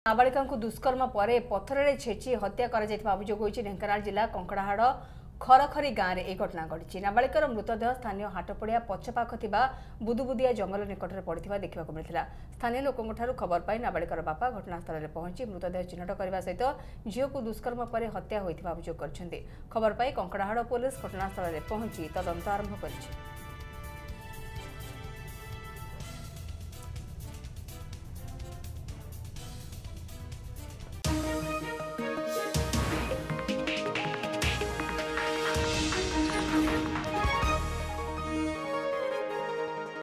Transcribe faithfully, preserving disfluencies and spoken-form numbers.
नाबालिका दुष्कर्म पर पथर छेची हत्या अभियोग होती ढेंकानाल जिला कंकड़ाहाड़ खरखरी गाँव में यह घटना घटी। नाबालिकार मृतदेह स्थानीय हाटपड़िया पछपाख बुदुबुदिया जंगल निकट में पड़ा देखा मिलता। स्थानीय लोकों खबर पाई नाबालिकार बापा घटनास्थल में पहुंची मृतदेह चिन्हट करने सहित झील को दुष्कर्म पर हत्या होता अभियोग कर खबर पाई कंकड़ाहाड़ पुलिस घटनास्थल में पहुंची तदंत आरंभ कर।